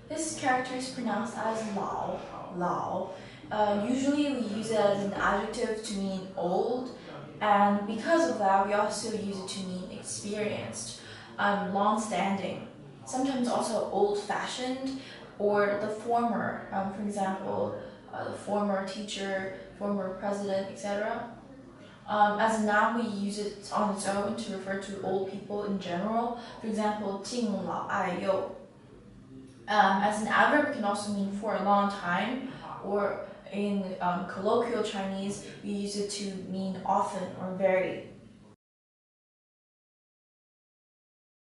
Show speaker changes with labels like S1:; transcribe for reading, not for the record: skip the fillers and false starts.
S1: This character is pronounced as lao, lao. Usually we use it as an adjective to mean old, and because of that, we also use it to mean experienced, long-standing, sometimes also old-fashioned, or the former. For example, the former teacher, former president, etc. As a noun, we use it on its own to refer to old people in general. For example, 敬老爱幼. As an adverb, it can also mean for a long time, or in colloquial Chinese, we use it to mean often or very.